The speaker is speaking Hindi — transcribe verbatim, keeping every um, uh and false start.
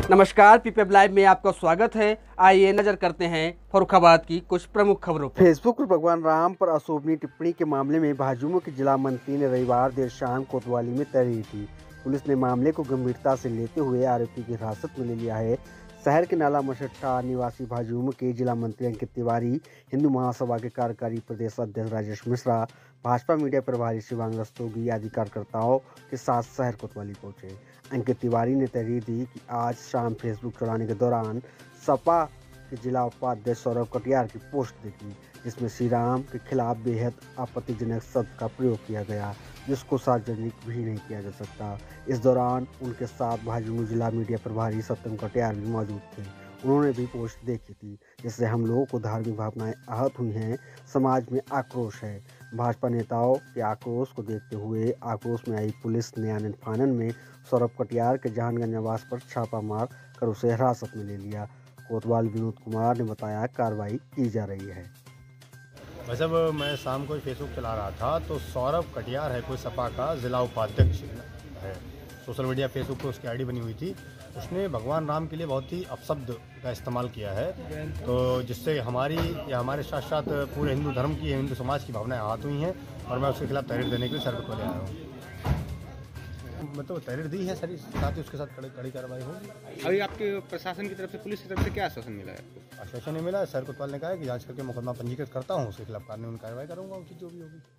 नमस्कार, पीपीएफ लाइव में आपका स्वागत है। आइए नजर करते हैं फर्रुखाबाद की कुछ प्रमुख खबरों पर। फेसबुक पर भगवान राम पर अशोभनीय टिप्पणी के मामले में भाजयुमो की जिला मंत्री ने रविवार देर शाम कोतवाली में तहरीर दी। पुलिस ने मामले को गंभीरता से लेते हुए आरोपी की हिरासत में ले लिया है। शहर के नाला मसट्टा निवासी भाजयुमो के जिला मंत्री अंकित तिवारी, हिंदू महासभा के कार्यकारी प्रदेश अध्यक्ष राजेश मिश्रा, भाजपा मीडिया प्रभारी शिवांग रस्तोगी आदि कार्यकर्ताओं के साथ शहर कोतवाली पहुंचे। अंकित तिवारी ने तहरीर दी कि आज शाम फेसबुक चलाने के दौरान सपा के जिला उपाध्यक्ष सौरभ कटियार की पोस्ट देखी, जिसमें श्री राम के खिलाफ बेहद आपत्तिजनक शब्द का प्रयोग किया गया, जिसको सार्वजनिक भी नहीं किया जा सकता। इस दौरान उनके साथ भाजयुमो जिला मीडिया प्रभारी सत्यम कटियार भी मौजूद थे। उन्होंने भी पोस्ट देखी थी, जिससे हम लोगों को धार्मिक भावनाएं आहत हुई हैं। समाज में आक्रोश है। भाजपा नेताओं के आक्रोश को देखते हुए आक्रोश में आई पुलिस ने आनन फानन में सौरभ कटियार के जहानगंज आवास पर छापा मार कर उसे हिरासत में ले लिया। कोतवाल विनोद कुमार ने बताया कार्रवाई की जा रही है। वैसे अब मैं शाम को फेसबुक चला रहा था तो सौरभ कटियार है, कोई सपा का जिला उपाध्यक्ष है। सोशल मीडिया फेसबुक पर उसकी आईडी बनी हुई थी। उसने भगवान राम के लिए बहुत ही अपशब्द का इस्तेमाल किया है, तो जिससे हमारी या हमारे साथ साथ पूरे हिंदू धर्म की, हिंदू समाज की भावनाएं आहत हुई हैं और मैं उसके खिलाफ तहरीर देने के लिए सर को ले आया हूँ। मतलब तहरीर दी है सर, साथ ही उसके साथ कड़ी कड़ी कार्रवाई होगी। अभी आपके प्रशासन की तरफ से, पुलिस की तरफ से क्या आश्वासन मिला है आपको? आश्वासन नहीं मिला। सर कोतवाल ने कहा है कि जांच करके मुकदमा पंजीकृत करता हूँ, उसके खिलाफ कानूनी कार्रवाई करूँगा, उचित जो भी होगी।